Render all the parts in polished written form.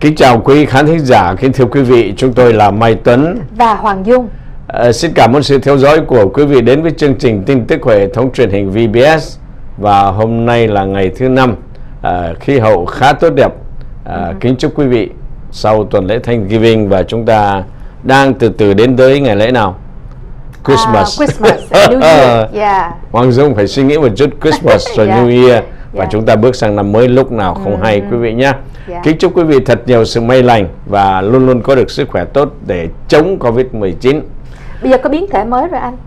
Kính chào quý khán thính giả, kính thưa quý vị, chúng tôi là Mai Tuấn và Hoàng Dung. Xin cảm ơn sự theo dõi của quý vị đến với chương trình tin tức của hệ thống truyền hình VBS. Và hôm nay là ngày thứ 5, khí hậu khá tốt đẹp. Kính chúc quý vị sau tuần lễ Thanksgiving và chúng ta đang từ từ đến tới ngày lễ nào? Christmas. New Year. Yeah. Hoàng Dung phải suy nghĩ một chút Christmas rồi New Year. Và chúng ta bước sang năm mới lúc nào không hay quý vị nhé. Kính chúc quý vị thật nhiều sự may lành và luôn luôn có được sức khỏe tốt để chống Covid-19. Bây giờ có biến thể mới rồi anh.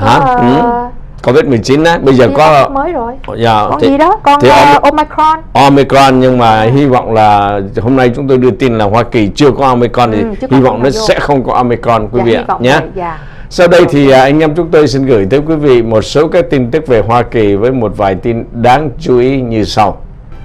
Covid-19 á, bây giờ có mới rồi. Con gì đó, con Omicron. Omicron, nhưng mà hy vọng là hôm nay chúng tôi đưa tin là Hoa Kỳ chưa có Omicron thì hy vọng nó sẽ không có Omicron quý vị ạ nhé. Sau đây thì anh em chúng tôi xin gửi tới quý vị một số các tin tức về Hoa Kỳ với một vài tin đáng chú ý như sau.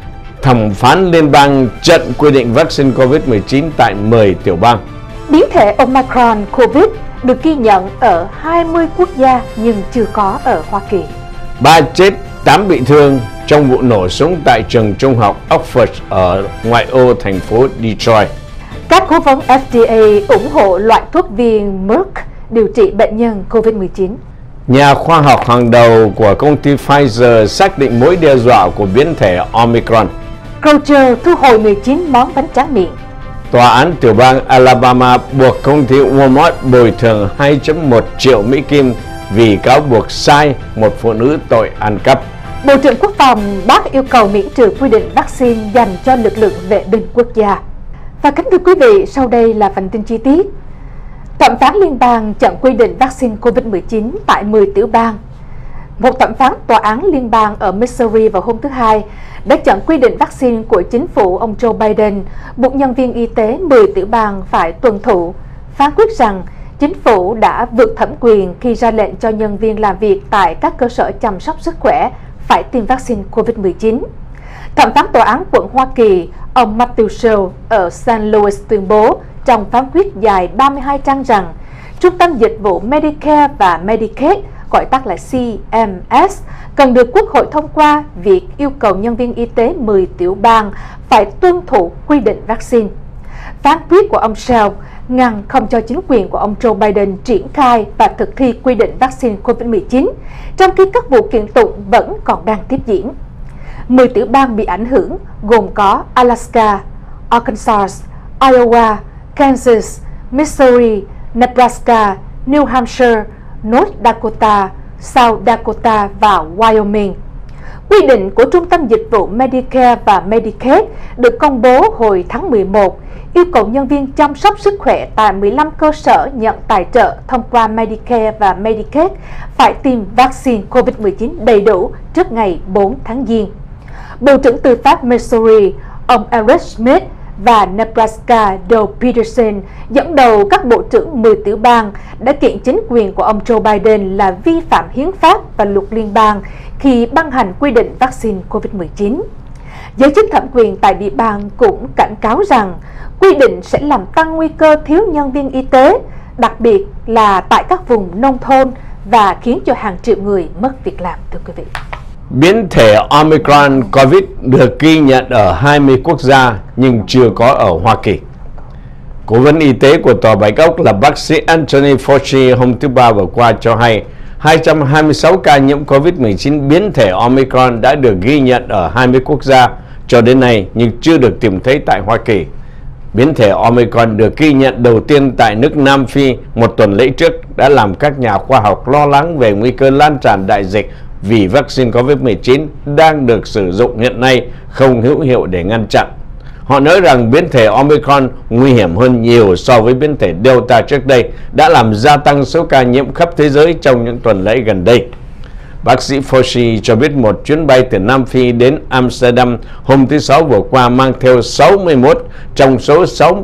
Thẩm phán liên bang chặn quy định vaccine Covid-19 tại 10 tiểu bang. Biến thể Omicron Covid được ghi nhận ở 20 quốc gia nhưng chưa có ở Hoa Kỳ. 3 chết, 8 bị thương trong vụ nổ súng tại trường trung học Oxford ở ngoại ô thành phố Detroit. Các cố vấn FDA ủng hộ loại thuốc viên Merck điều trị bệnh nhân Covid-19. Nhà khoa học hàng đầu của công ty Pfizer xác định mối đe dọa của biến thể Omicron. Kroger thu hồi 19 món bánh tráng miệng. Tòa án tiểu bang Alabama buộc công ty Walmart bồi thường 2.1 triệu Mỹ Kim vì cáo buộc sai một phụ nữ tội ăn cắp. Bộ trưởng Quốc phòng bác yêu cầu miễn trừ quy định vaccine dành cho lực lượng vệ binh quốc gia. Và kính thưa quý vị, sau đây là phần tin chi tiết. Thẩm phán liên bang chặn quy định vaccine Covid-19 tại 10 tiểu bang. Một thẩm phán tòa án liên bang ở Missouri vào hôm thứ Hai đã chặn quy định vaccine của chính phủ ông Joe Biden buộc nhân viên y tế 10 tiểu bang phải tuân thủ, phán quyết rằng chính phủ đã vượt thẩm quyền khi ra lệnh cho nhân viên làm việc tại các cơ sở chăm sóc sức khỏe phải tiêm vaccine Covid-19. Thẩm phán tòa án quận Hoa Kỳ, ông Matthew Shell ở St. Louis tuyên bố trong phán quyết dài 32 trang rằng Trung tâm Dịch vụ Medicare và Medicaid, gọi tắt là CMS, cần được Quốc hội thông qua việc yêu cầu nhân viên y tế 10 tiểu bang phải tuân thủ quy định vaccine. Phán quyết của ông Shell ngăn không cho chính quyền của ông Joe Biden triển khai và thực thi quy định vaccine Covid-19, trong khi các vụ kiện tụng vẫn còn đang tiếp diễn. 10 tiểu bang bị ảnh hưởng gồm có Alaska, Arkansas, Iowa, Kansas, Missouri, Nebraska, New Hampshire, North Dakota, South Dakota và Wyoming. Quy định của Trung tâm Dịch vụ Medicare và Medicaid được công bố hồi tháng 11, yêu cầu nhân viên chăm sóc sức khỏe tại 15 cơ sở nhận tài trợ thông qua Medicare và Medicaid phải tiêm vaccine COVID-19 đầy đủ trước ngày 4 tháng Giêng. Bộ trưởng Tư pháp Missouri, ông Eric Smith và Nebraska Doug Peterson dẫn đầu các bộ trưởng 10 tiểu bang đã kiện chính quyền của ông Joe Biden là vi phạm hiến pháp và luật liên bang khi ban hành quy định vaccine COVID-19. Giới chức thẩm quyền tại địa bang cũng cảnh cáo rằng quy định sẽ làm tăng nguy cơ thiếu nhân viên y tế, đặc biệt là tại các vùng nông thôn, và khiến cho hàng triệu người mất việc làm, thưa quý vị. Biến thể Omicron Covid được ghi nhận ở 20 quốc gia nhưng chưa có ở Hoa Kỳ. Cố vấn y tế của Tòa Bạch Ốc là bác sĩ Anthony Fauci hôm thứ Ba vừa qua cho hay 226 ca nhiễm Covid-19 biến thể Omicron đã được ghi nhận ở 20 quốc gia cho đến nay nhưng chưa được tìm thấy tại Hoa Kỳ. Biến thể Omicron được ghi nhận đầu tiên tại nước Nam Phi một tuần lễ trước đã làm các nhà khoa học lo lắng về nguy cơ lan tràn đại dịch vì vaccine COVID-19 đang được sử dụng hiện nay không hữu hiệu để ngăn chặn. Họ nói rằng biến thể Omicron nguy hiểm hơn nhiều so với biến thể Delta trước đây, đã làm gia tăng số ca nhiễm khắp thế giới trong những tuần lễ gần đây. Bác sĩ Fauci cho biết một chuyến bay từ Nam Phi đến Amsterdam hôm thứ Sáu vừa qua mang theo 61 trong số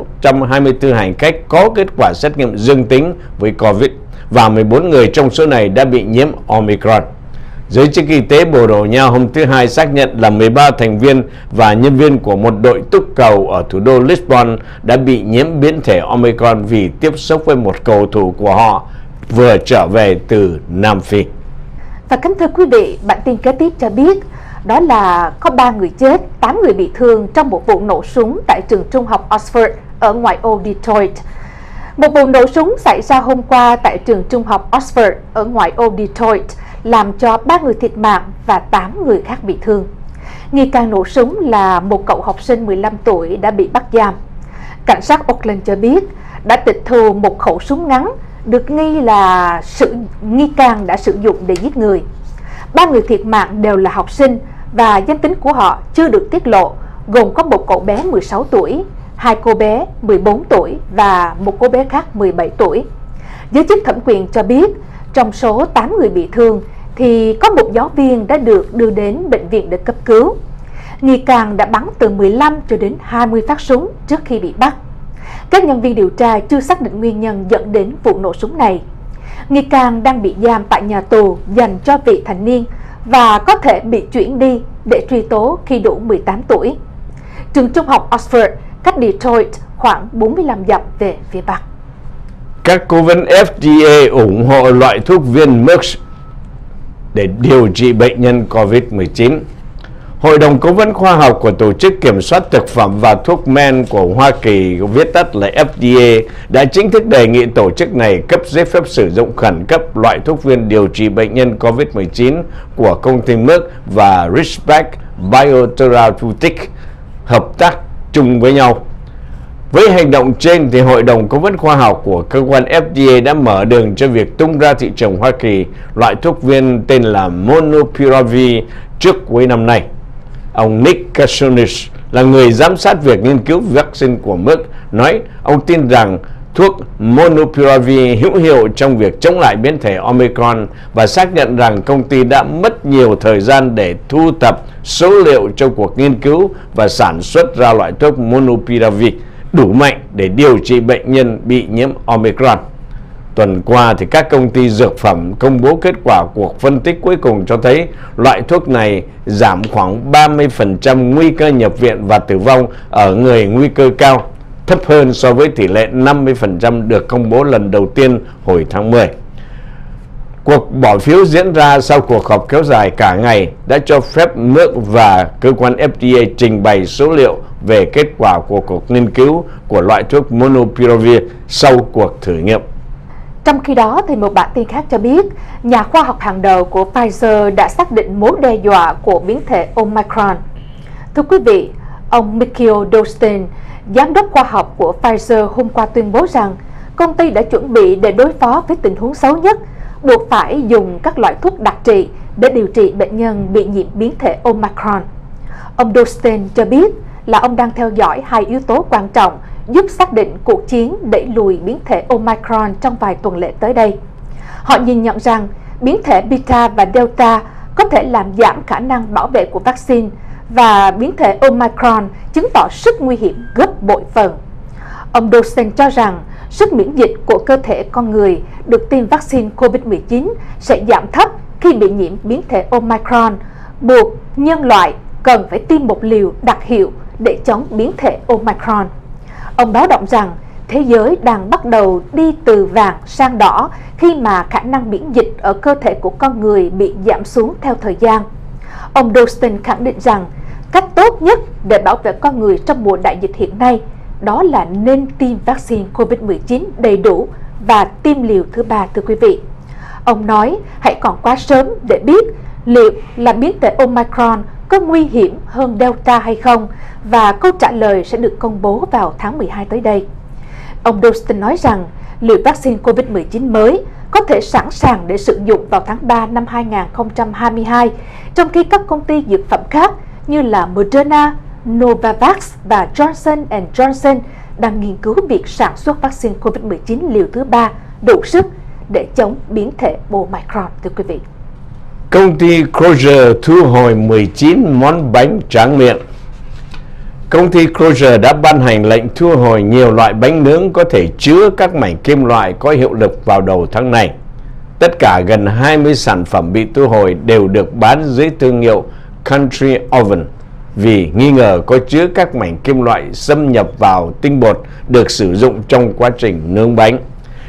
624 hành khách có kết quả xét nghiệm dương tính với COVID và 14 người trong số này đã bị nhiễm Omicron. Giới chức y tế Bồ Đào Nha hôm thứ Hai xác nhận là 13 thành viên và nhân viên của một đội túc cầu ở thủ đô Lisbon đã bị nhiễm biến thể Omicron vì tiếp xúc với một cầu thủ của họ vừa trở về từ Nam Phi. Và kính thưa quý vị, bản tin kế tiếp cho biết Đó là có 3 người chết, 8 người bị thương trong một vụ nổ súng tại trường trung học Oxford ở ngoại ô Detroit. Một vụ nổ súng xảy ra hôm qua tại trường trung học Oxford ở ngoại ô Detroit làm cho 3 người thiệt mạng và 8 người khác bị thương. Nghi can nổ súng là một cậu học sinh 15 tuổi đã bị bắt giam. Cảnh sát Oakland cho biết đã tịch thu một khẩu súng ngắn được nghi can đã sử dụng để giết người. 3 người thiệt mạng đều là học sinh và danh tính của họ chưa được tiết lộ, gồm có một cậu bé 16 tuổi, 2 cô bé 14 tuổi và một cô bé khác 17 tuổi. Giới chức thẩm quyền cho biết trong số 8 người bị thương thì có một giáo viên đã được đưa đến bệnh viện để cấp cứu. Nghi can đã bắn từ 15 cho đến 20 phát súng trước khi bị bắt. Các nhân viên điều tra chưa xác định nguyên nhân dẫn đến vụ nổ súng này. Nghi can đang bị giam tại nhà tù dành cho vị thành niên và có thể bị chuyển đi để truy tố khi đủ 18 tuổi. Trường trung học Oxford cách Detroit khoảng 45 dặm về phía bắc. Các cố vấn FDA ủng hộ loại thuốc viên Merck để điều trị bệnh nhân COVID-19. Hội đồng Cố vấn Khoa học của Tổ chức Kiểm soát Thực phẩm và Thuốc men của Hoa Kỳ, viết tắt là FDA, đã chính thức đề nghị tổ chức này cấp giấy phép sử dụng khẩn cấp loại thuốc viên điều trị bệnh nhân COVID-19 của công ty Merck và Ridgeback Biotherapeutics hợp tác chung với nhau. Với hành động trên, thì Hội đồng Cố vấn Khoa học của cơ quan FDA đã mở đường cho việc tung ra thị trường Hoa Kỳ loại thuốc viên tên là Monopiravir trước cuối năm nay. Ông Nick Kasonis là người giám sát việc nghiên cứu vaccine của Merck, nói ông tin rằng thuốc Monopiravir hữu hiệu trong việc chống lại biến thể Omicron và xác nhận rằng công ty đã mất nhiều thời gian để thu thập số liệu trong cuộc nghiên cứu và sản xuất ra loại thuốc Monopiravir đủ mạnh để điều trị bệnh nhân bị nhiễm Omicron. Tuần qua, thì các công ty dược phẩm công bố kết quả cuộc phân tích cuối cùng cho thấy loại thuốc này giảm khoảng 30% nguy cơ nhập viện và tử vong ở người nguy cơ cao, thấp hơn so với tỷ lệ 50% được công bố lần đầu tiên hồi tháng 10. Cuộc bỏ phiếu diễn ra sau cuộc họp kéo dài cả ngày đã cho phép Merck và cơ quan FDA trình bày số liệu về kết quả của cuộc nghiên cứu của loại thuốc Monopiravir sau cuộc thử nghiệm. Trong khi đó, thì một bản tin khác cho biết, nhà khoa học hàng đầu của Pfizer đã xác định mối đe dọa của biến thể Omicron. Thưa quý vị, ông Mikael Dolsten, giám đốc khoa học của Pfizer hôm qua tuyên bố rằng công ty đã chuẩn bị để đối phó với tình huống xấu nhất, buộc phải dùng các loại thuốc đặc trị để điều trị bệnh nhân bị nhiễm biến thể Omicron. Ông Dolsten cho biết là ông đang theo dõi 2 yếu tố quan trọng giúp xác định cuộc chiến đẩy lùi biến thể Omicron trong vài tuần lễ tới đây. Họ nhìn nhận rằng biến thể Beta và Delta có thể làm giảm khả năng bảo vệ của vaccine và biến thể Omicron chứng tỏ sức nguy hiểm gấp bội phần. Ông Dolsten cho rằng sức miễn dịch của cơ thể con người được tiêm vaccine COVID-19 sẽ giảm thấp khi bị nhiễm biến thể Omicron, buộc nhân loại cần phải tiêm một liều đặc hiệu để chống biến thể Omicron. Ông báo động rằng thế giới đang bắt đầu đi từ vàng sang đỏ khi mà khả năng miễn dịch ở cơ thể của con người bị giảm xuống theo thời gian. Ông Dolsten khẳng định rằng cách tốt nhất để bảo vệ con người trong mùa đại dịch hiện nay đó là nên tiêm vaccine COVID-19 đầy đủ và tiêm liều thứ 3, thưa quý vị. Ông nói hãy còn quá sớm để biết liệu là biến thể Omicron có nguy hiểm hơn Delta hay không, và câu trả lời sẽ được công bố vào tháng 12 tới đây. Ông Dolsten nói rằng liều vaccine COVID-19 mới có thể sẵn sàng để sử dụng vào tháng 3 năm 2022, trong khi các công ty dược phẩm khác như là Moderna, Novavax và Johnson & Johnson đang nghiên cứu việc sản xuất vaccine COVID-19 liều thứ 3 đủ sức để chống biến thể Omicron, thưa quý vị. Công ty Kroger thu hồi 19 món bánh tráng miệng. Công ty Kroger đã ban hành lệnh thu hồi nhiều loại bánh nướng có thể chứa các mảnh kim loại có hiệu lực vào đầu tháng này. Tất cả gần 20 sản phẩm bị thu hồi đều được bán dưới thương hiệu Country Oven vì nghi ngờ có chứa các mảnh kim loại xâm nhập vào tinh bột được sử dụng trong quá trình nướng bánh.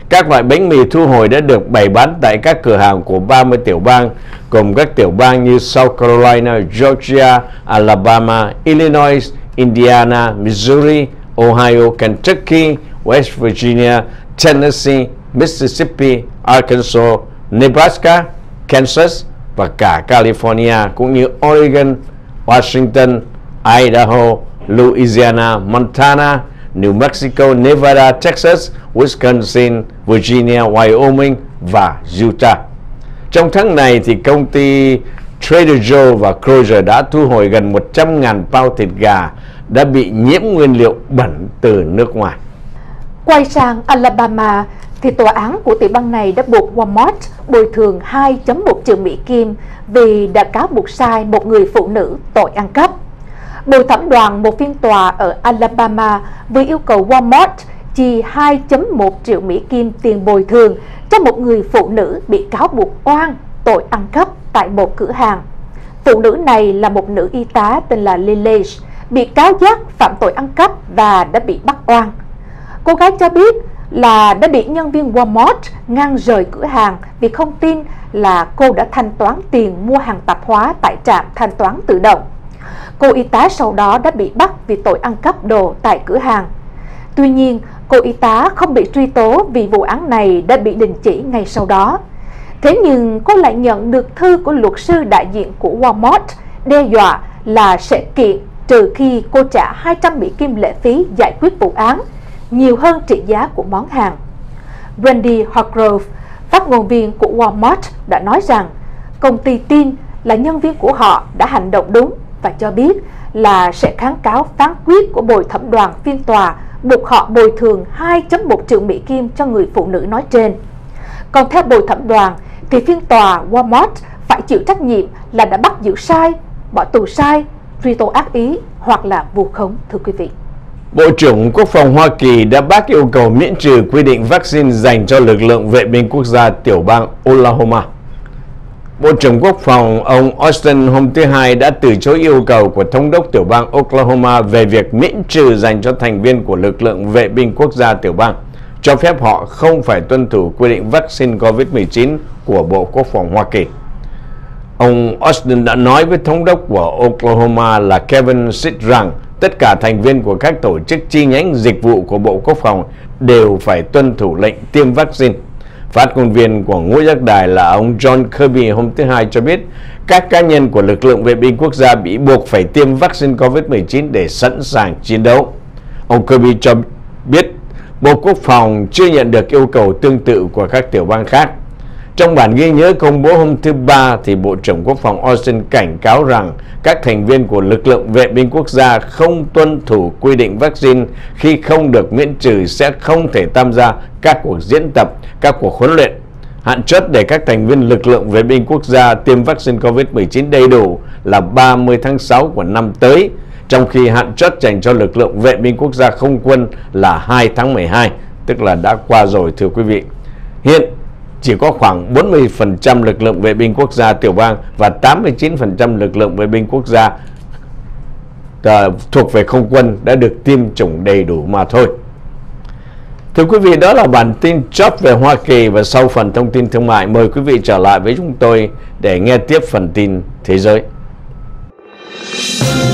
Các loại bánh mì thu hồi đã được bày bán tại các cửa hàng của 30 tiểu bang, gồm các tiểu bang như South Carolina, Georgia, Alabama, Illinois, Indiana, Missouri, Ohio, Kentucky, West Virginia, Tennessee, Mississippi, Arkansas, Nebraska, Kansas và cả California, cũng như Oregon, Washington, Idaho, Louisiana, Montana, New Mexico, Nevada, Texas, Wisconsin, Virginia, Wyoming và Utah. Trong tháng này thì công ty Trader Joe và Kroger đã thu hồi gần 100.000 pound thịt gà đã bị nhiễm nguyên liệu bẩn từ nước ngoài. Quay sang Alabama thì tòa án của tiểu bang này đã buộc Walmart bồi thường 2.1 triệu Mỹ Kim vì đã cáo buộc sai một người phụ nữ tội ăn cắp. Bồi thẩm đoàn một phiên tòa ở Alabama vừa yêu cầu Walmart chi 2.1 triệu Mỹ Kim tiền bồi thường cho một người phụ nữ bị cáo buộc oan tội ăn cắp tại một cửa hàng. Phụ nữ này là một nữ y tá tên là Lily, bị cáo giác phạm tội ăn cắp và đã bị bắt oan. Cô gái cho biết là đã bị nhân viên Walmart ngăn rời cửa hàng vì không tin là cô đã thanh toán tiền mua hàng tạp hóa tại trạm thanh toán tự động. Cô y tá sau đó đã bị bắt vì tội ăn cắp đồ tại cửa hàng. Tuy nhiên, cô y tá không bị truy tố vì vụ án này đã bị đình chỉ ngay sau đó. Thế nhưng cô lại nhận được thư của luật sư đại diện của Walmart đe dọa là sẽ kiện trừ khi cô trả 200 Mỹ Kim lệ phí giải quyết vụ án, nhiều hơn trị giá của món hàng. Brandy Hargrove, phát ngôn viên của Walmart, đã nói rằng công ty tin là nhân viên của họ đã hành động đúng và cho biết là sẽ kháng cáo phán quyết của bồi thẩm đoàn phiên tòa buộc họ bồi thường 2.1 triệu Mỹ Kim cho người phụ nữ nói trên. Còn theo bồi thẩm đoàn thì phiên tòa Walmart phải chịu trách nhiệm là đã bắt giữ sai, bỏ tù sai, truy tố ác ý hoặc là vu khống, thưa quý vị. Bộ trưởng Quốc phòng Hoa Kỳ đã bác yêu cầu miễn trừ quy định vaccine dành cho lực lượng vệ binh quốc gia tiểu bang Oklahoma. Bộ trưởng Quốc phòng ông Austin hôm thứ Hai đã từ chối yêu cầu của thống đốc tiểu bang Oklahoma về việc miễn trừ dành cho thành viên của lực lượng vệ binh quốc gia tiểu bang, cho phép họ không phải tuân thủ quy định vaccine COVID-19 của Bộ Quốc phòng Hoa Kỳ. Ông Austin đã nói với thống đốc của Oklahoma là Kevin Stitt rằng tất cả thành viên của các tổ chức chi nhánh dịch vụ của Bộ Quốc phòng đều phải tuân thủ lệnh tiêm vaccine. Phát ngôn viên của ngũ giác đài là ông John Kirby hôm thứ Hai cho biết các cá nhân của lực lượng vệ binh quốc gia bị buộc phải tiêm vaccine COVID-19 để sẵn sàng chiến đấu. Ông Kirby cho biết Bộ Quốc phòng chưa nhận được yêu cầu tương tự của các tiểu bang khác. Trong bản ghi nhớ công bố hôm thứ Ba, thì Bộ trưởng Quốc phòng Austin cảnh cáo rằng các thành viên của lực lượng vệ binh quốc gia không tuân thủ quy định vaccine khi không được miễn trừ sẽ không thể tham gia các cuộc diễn tập, các cuộc huấn luyện. Hạn chót để các thành viên lực lượng vệ binh quốc gia tiêm vaccine COVID-19 đầy đủ là 30 tháng 6 của năm tới, trong khi hạn chót dành cho lực lượng vệ binh quốc gia không quân là 2 tháng 12, tức là đã qua rồi, thưa quý vị. Hiện chỉ có khoảng 40% lực lượng vệ binh quốc gia tiểu bang và 89% lực lượng vệ binh quốc gia thuộc về không quân đã được tiêm chủng đầy đủ mà thôi. Thưa quý vị, đó là bản tin chóp về Hoa Kỳ, và sau phần thông tin thương mại, mời quý vị trở lại với chúng tôi để nghe tiếp phần tin thế giới.